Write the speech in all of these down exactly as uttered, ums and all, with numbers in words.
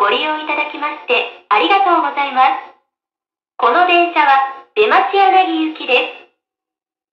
ご利用いただきましてありがとうございます。この電車は出町柳行きです。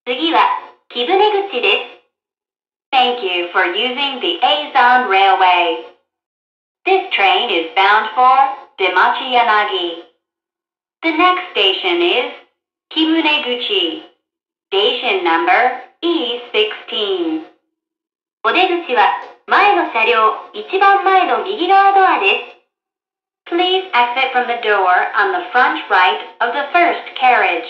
次は貴船口です。Thank you for using the Azon Railway. This train is bound for Demachi-Yanagi. The next station is Kibuneguchi. Station number E sixteen. お出口は前の車両一番前の右側ドアです。Please exit from the door on the front right of the first carriage.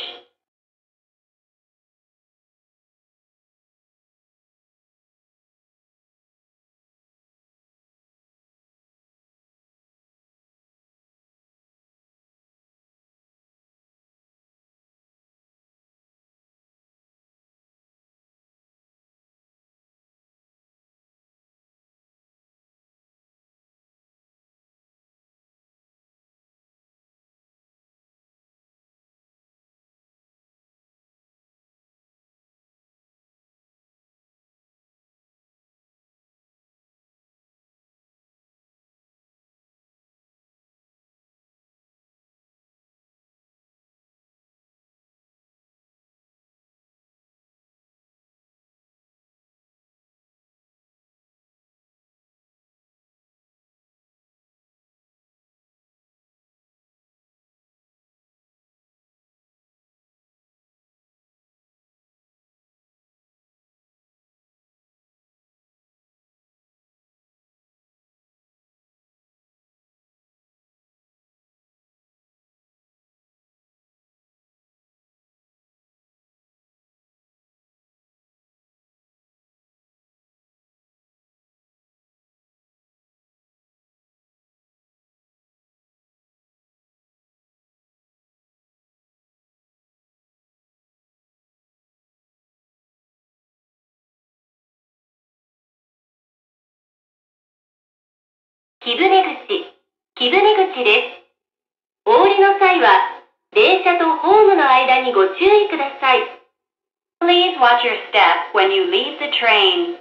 貴船口、貴船口です。お降りの際は、電車とホームの間にご注意ください。Please watch your step when you leave the train.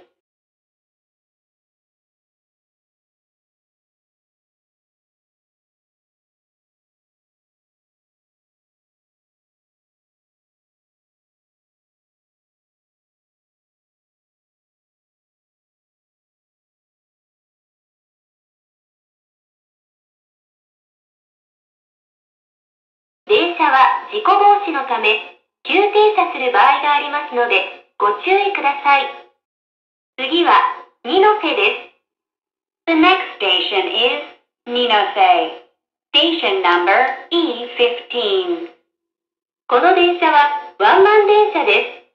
電車は事故防止のため、急停車する場合がありますので、ご注意ください。次は、二ノ瀬です。The next station is 二ノ瀬。Station number E fifteen. この電車はワンマン電車です。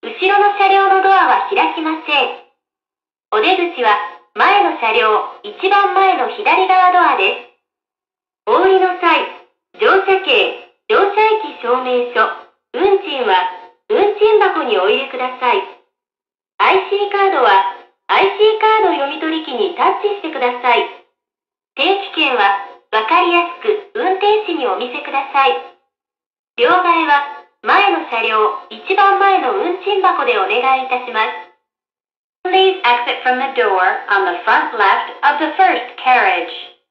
後ろの車両のドアは開きません。お出口は前の車両一番前の左側ドアです。お降りの際、乗車券、乗車駅証明書、運賃は運賃箱にお入れください。アイシー カードは アイシー カード読み取り機にタッチしてください。定期券はわかりやすく運転士にお見せください。両替は前の車両一番前の運賃箱でお願いいたします。Please exit from the door on the front left of the first carriage.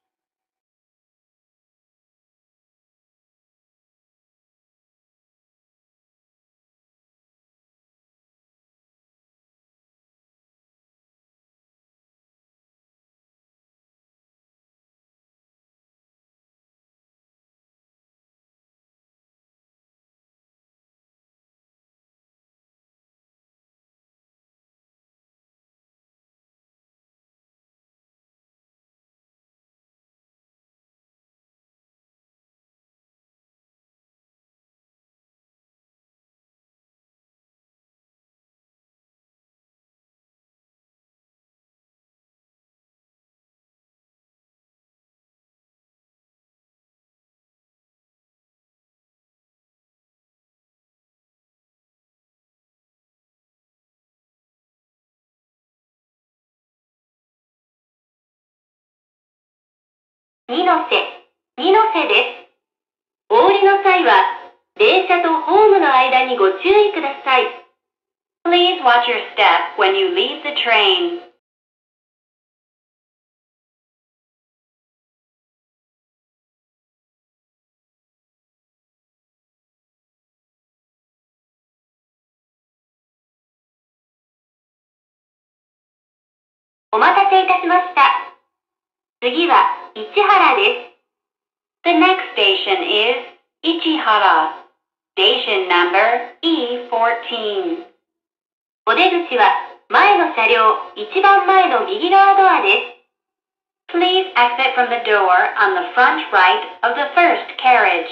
二ノ瀬、二ノ瀬です。お降りの際は、電車とホームの間にご注意ください。Please watch your step when you leave the train. お待たせいたしました。次は市原です。The next station is Ichihara. Station number E fourteen. お出口は前の車両一番前の右側ドアです。Please exit from the door on the front right of the first carriage.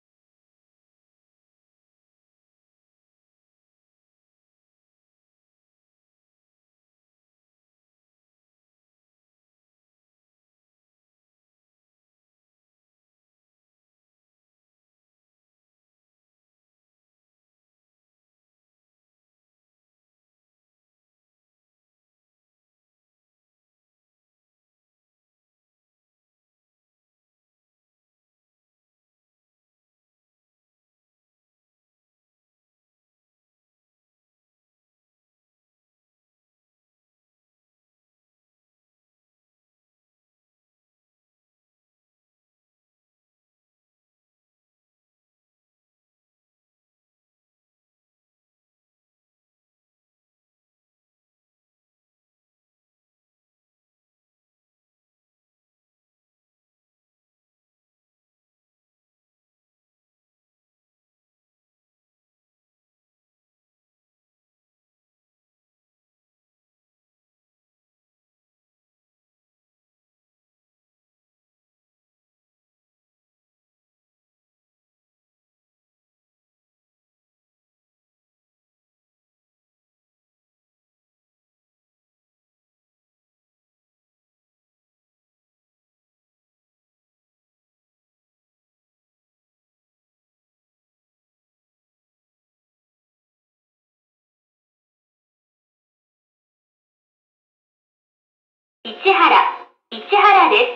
市原、市原です。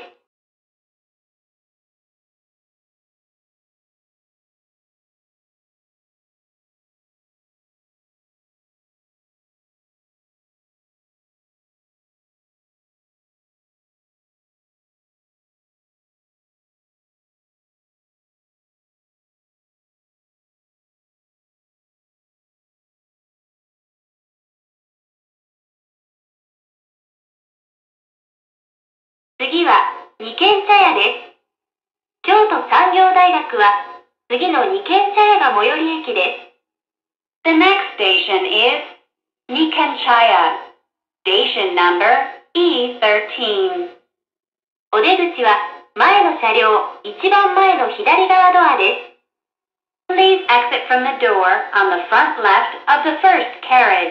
次は二軒茶屋です。京都産業大学は次の二軒茶屋が最寄り駅です。The next station is Nikken-chaya. Station number E thirteen. お出口は前の車両一番前の左側ドアです。Please exit from the door on the front left of the first carriage.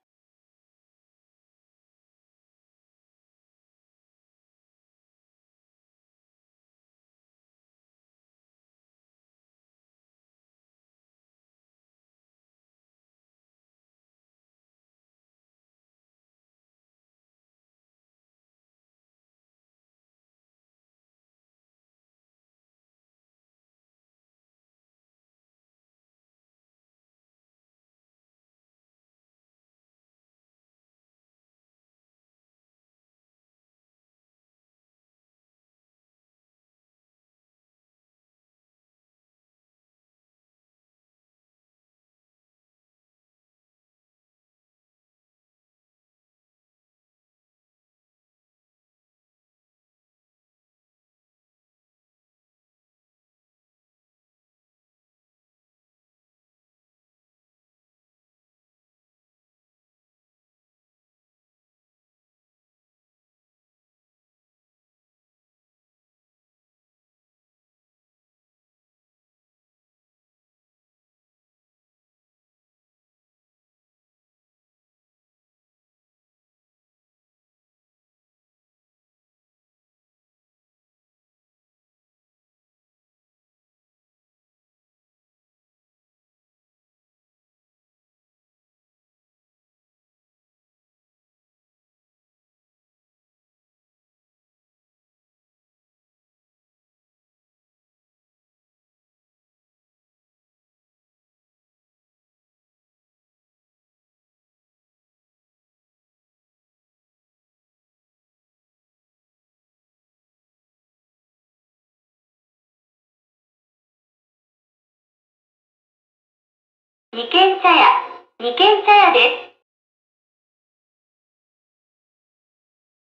二軒茶屋、二軒茶屋です。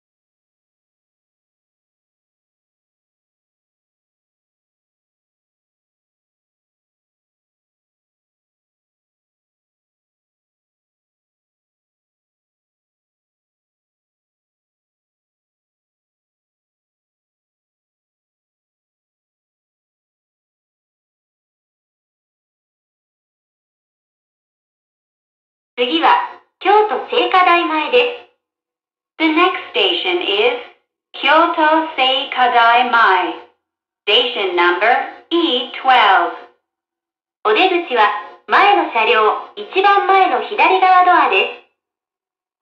次は京都聖火台前です。 The next station is Kyoto Seikadai Mai, station number E twelve. お出口は前の車両一番前の左側ドアです。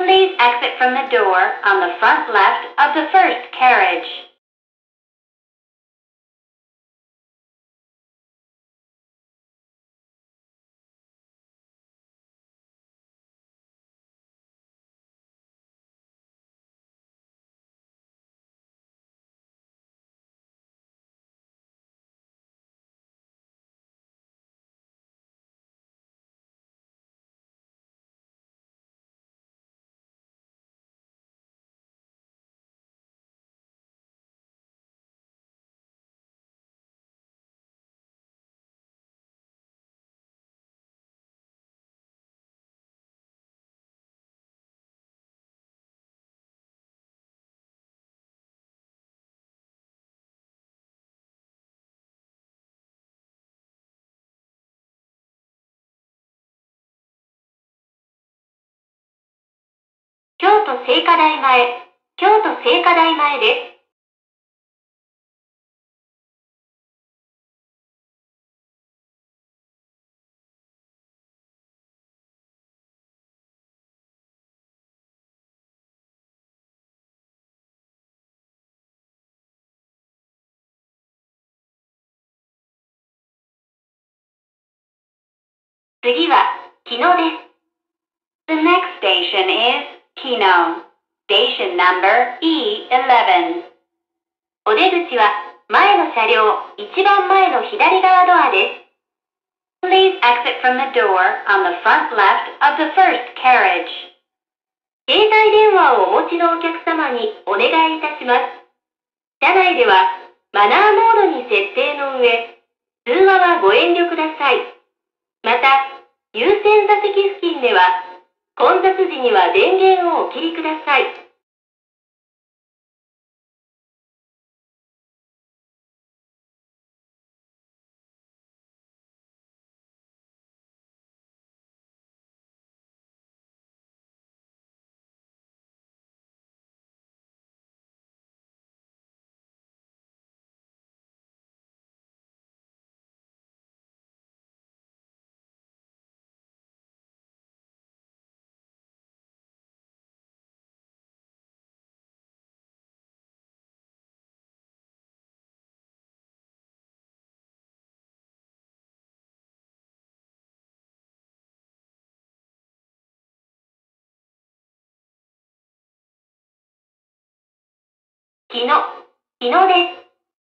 Please exit from the door on the front left of the first carriage. 京都聖火台前、京都聖火台前です。次は木野です。 The next station is Kino, station number E eleven. お出口は前の車両一番前の左側ドアです。 Please exit from the door on the front left of the first carriage. 携帯電話をお持ちのお客様にお願いいたします。車内ではマナーモードに設定の上、通話はご遠慮ください。また、優先座席付近では、混雑時には電源をお切りください。木野、木野です。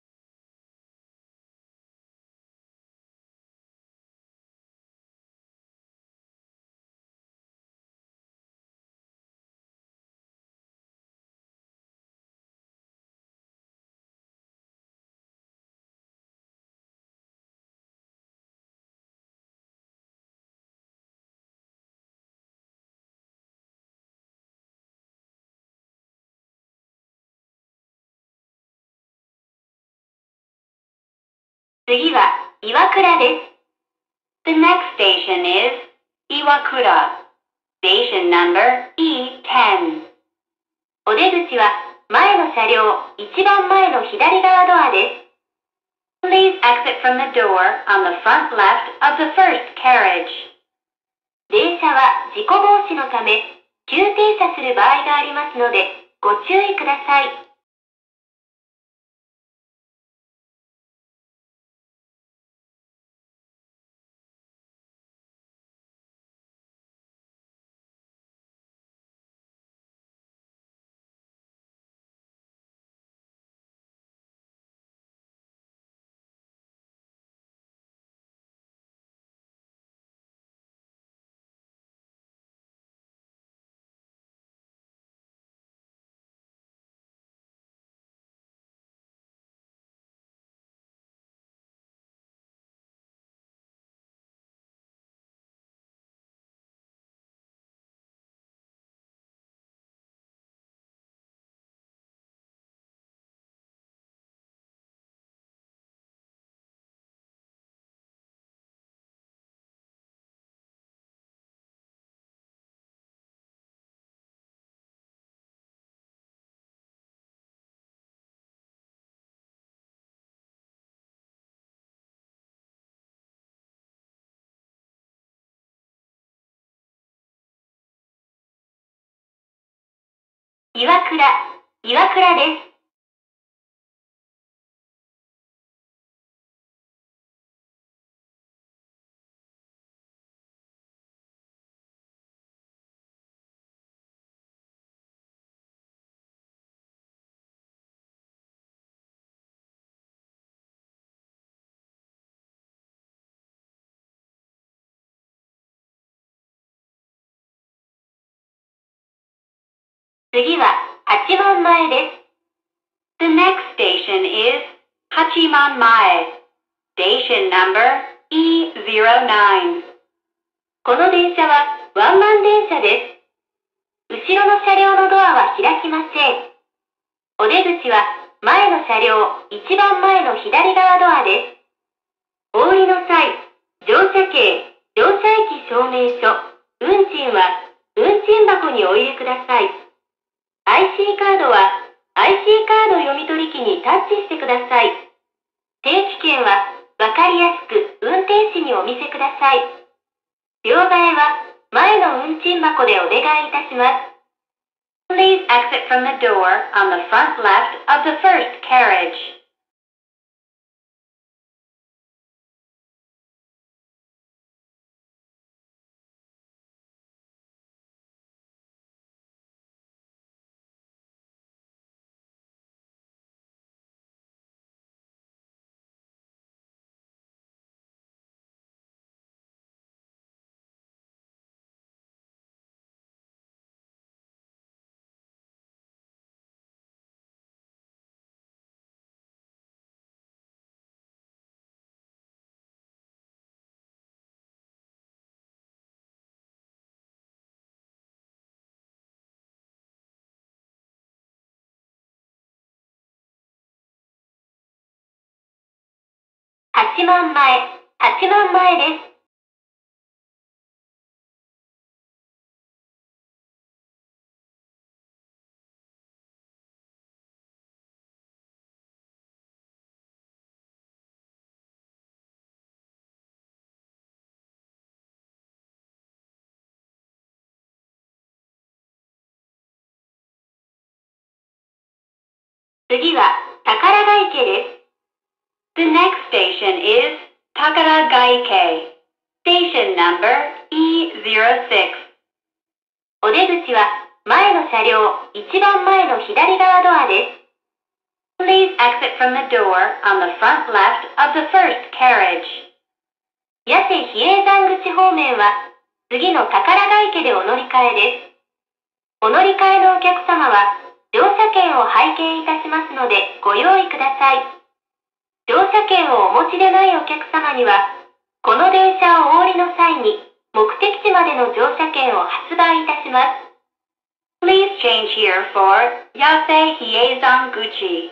次は岩倉です。 The next station is Iwakura, station number E ten. お出口は前の車両一番前の左側ドアです。 Please exit from the door on the front left of the first carriage. 電車は事故防止のため、急停車する場合がありますので、ご注意ください。 岩倉、岩倉です。次は八幡前です。 The next station is Hachiman Mae. Station number E zero nine. この電車はワンマン電車です。後ろの車両のドアは開きません。お出口は前の車両一番前の左側ドアです。お降りの際、乗車券、乗車駅証明書、運賃は運賃箱にお入れください。アイシー カードは アイシー カード読み取り機にタッチしてください。定期券はわかりやすく運転士にお見せください。両替は前の運賃箱でお願いいたします。 Please exit from the door on the front left of the first carriage. 八幡前、八幡前です。次は宝ヶ池です。 The next station is Takaragaike. Station number E zero six. お出口は前の車両一番前の左側ドアです。 Please exit from the door on the front left of the first carriage. 八瀬比叡山口方面は次の宝ヶ池でお乗り換えです。お乗り換えのお客様は乗車券を拝見いたしますのでご用意ください。乗車券をお持ちでないお客様には、この電車をお降りの際に目的地までの乗車券を発売いたします。 Please change here for Yase Hiezanguchi.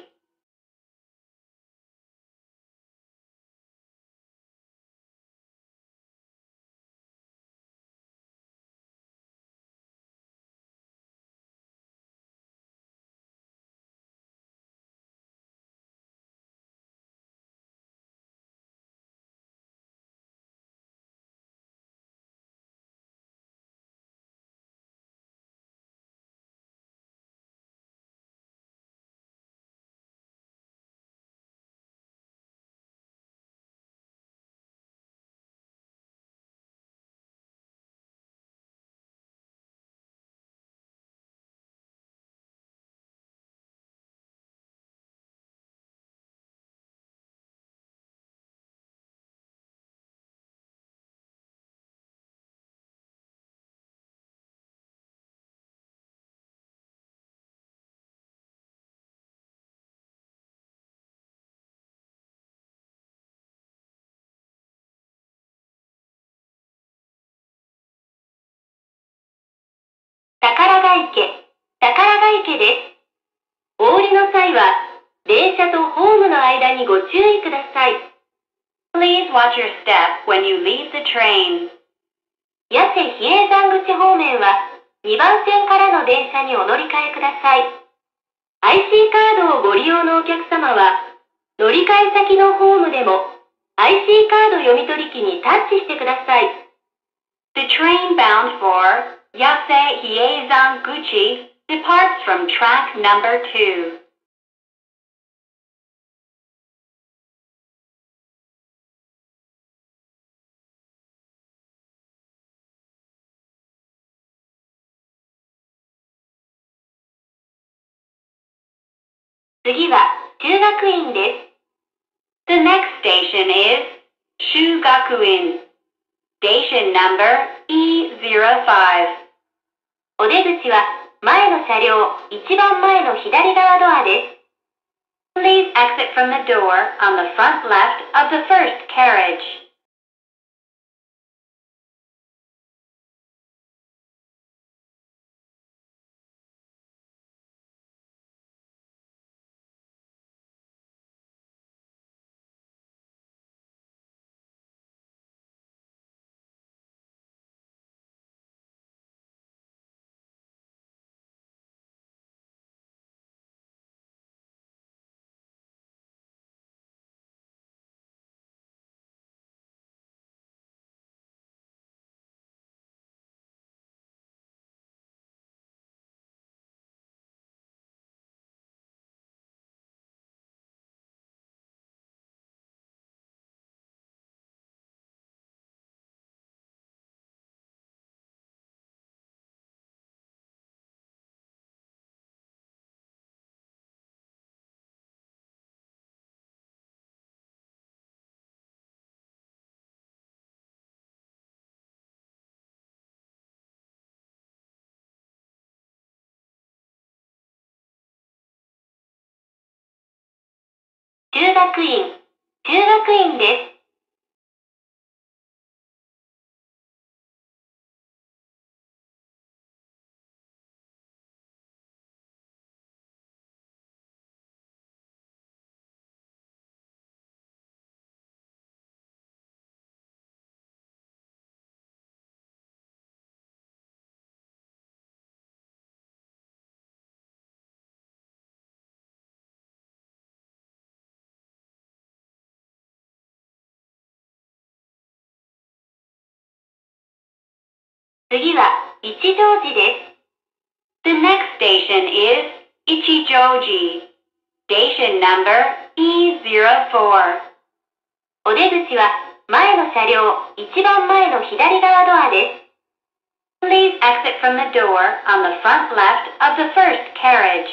宝ヶ池、宝ヶ池です。お降りの際は、電車とホームの間にご注意ください。 Please watch your step when you leave the train. 八瀬比叡山口方面は、にばん線からの電車にお乗り換えください。アイシー カードをご利用のお客様は、乗り換え先のホームでも、アイシー カード読み取り機にタッチしてください。 The train bound for Yase Hiezanguchi departs from track number two. 次は中学院です。 The next station is Shugakuin. Station number E zero five. お出口は前の車両一番前の左側ドアです。 Please exit from the door on the front left of the first carriage. 中学院、中学院です。次は一乗寺です。 The next station is Ichijoji. Station number E zero four. お出口は前の車両一番前の左側ドアです。 Please exit from the door on the front left of the first carriage.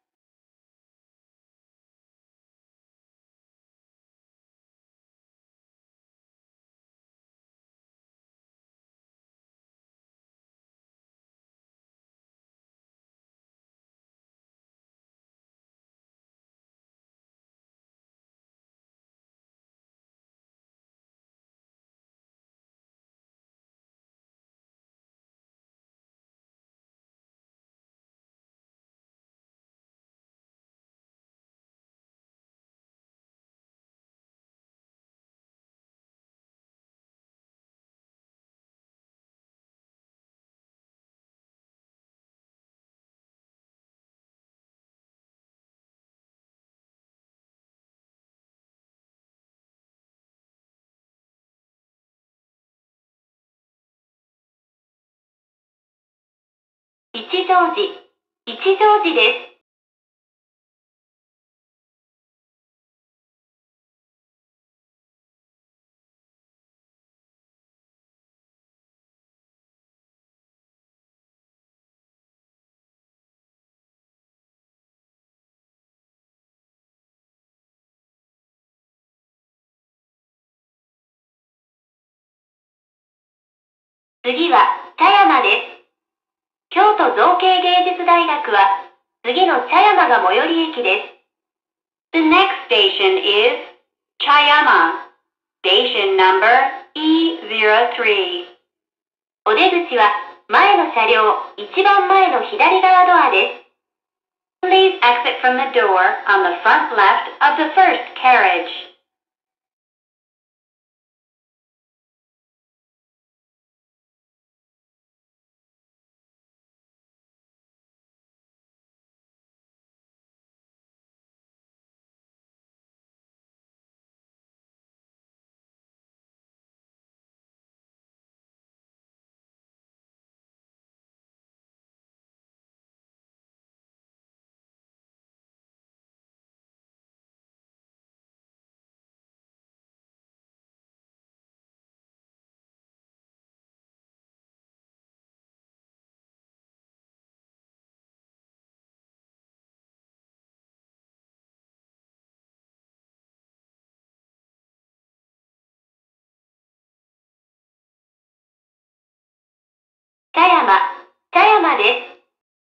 一乗寺、一乗寺です。次は茶山です。京都造形芸術大学は次の茶山が最寄り駅です。 The next station is Chayama. Station number E zero three. お出口は前の車両一番前の左側ドアです。 Please exit from the door on the front left of the first carriage. 茶山、茶山です。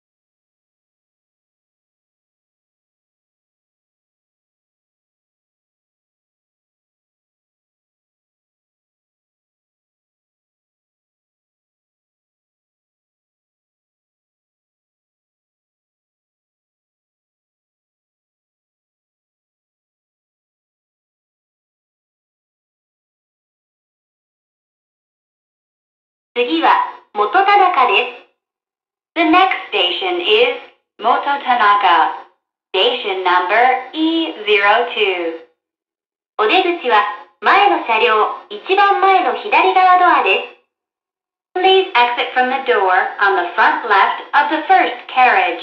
次は、元田中です。 The next station is Mototanaka. Station number E zero two. お出口は、前の車両、一番前の左側ドアです。 Please exit from the door on the front left of the first carriage.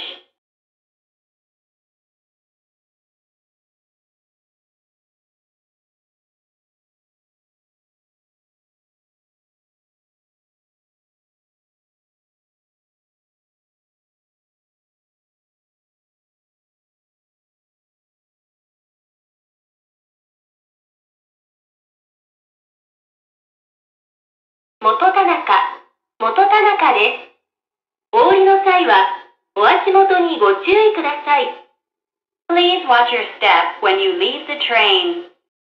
元田中、元田中です。お降りの際は、お足元にご注意ください。 Please watch your step when you leave the train.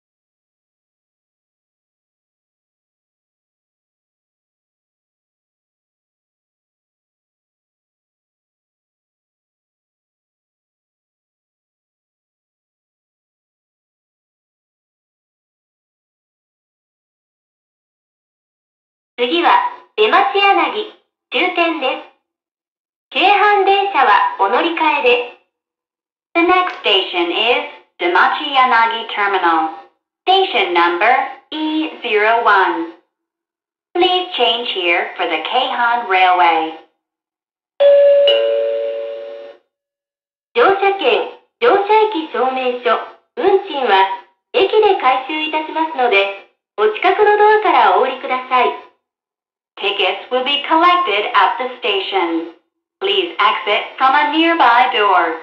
次は、出町柳、終点です。京阪電車はお乗り換えです。 The next station is Demachi Yanagi Terminal. Station number E zero one. Please change here for the Keihan Railway. 乗車券、乗車駅証明書、運賃は駅で回収いたしますので、お近くのドアからお降りください。 Tickets will be collected at the station. Please exit from a nearby door.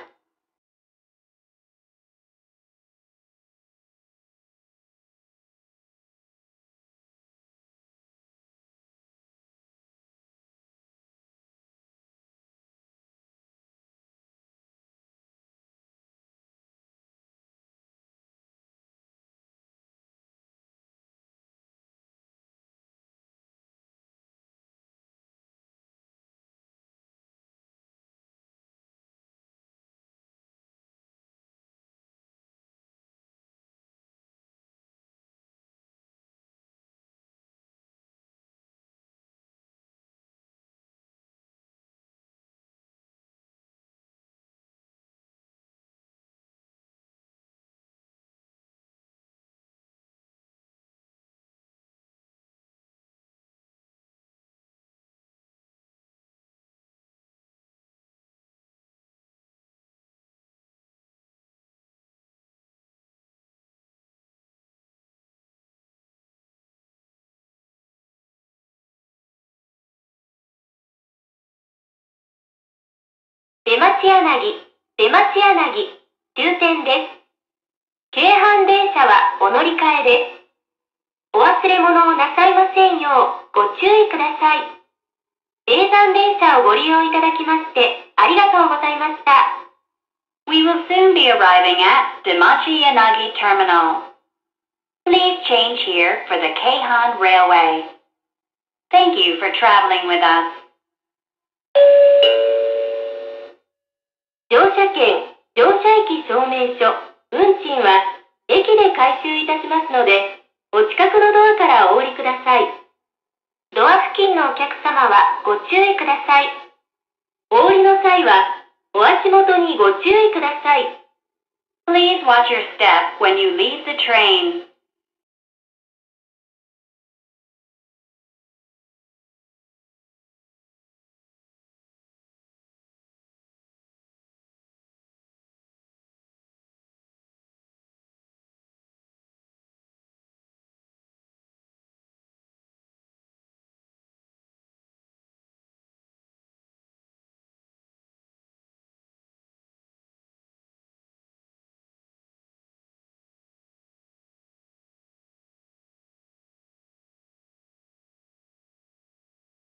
出町柳、出町柳、終点です。京阪電車はお乗り換えです。お忘れ物をなさいませんようご注意ください。叡山電車をご利用いただきましてありがとうございました。 We will soon be arriving at Demachi Yanagi Terminal. Please change here for the Keihan Railway. Thank you for traveling with us. 乗車券、乗車駅証明書、運賃は駅で回収いたしますので、お近くのドアからお降りください。ドア付近のお客様はご注意ください。お降りの際は、お足元にご注意ください。 Please watch your step when you leave the train.